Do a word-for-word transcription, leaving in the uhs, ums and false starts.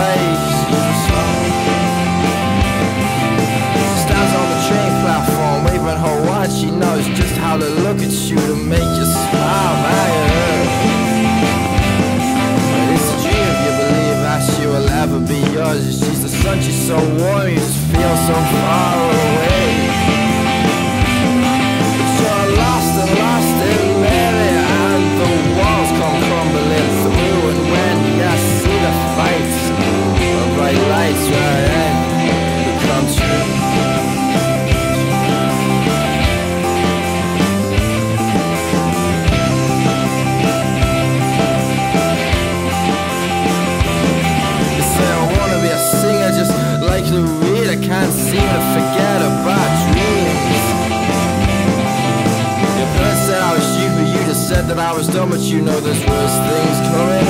face. She stands on the train platform, waving her wand. She knows just how to look at you to make you smile, man. But it's a dream you believe that she will ever be yours. She's the sun, she's so warm, you just feel so far away. But you're lost and lost in living, and the walls come crumbling through. And when you see the fights, the bright lights right in, become true. Like the reed, I can't seem to forget about dreams. Your parents said I was stupid, you just said that I was dumb, but you know there's worse things coming.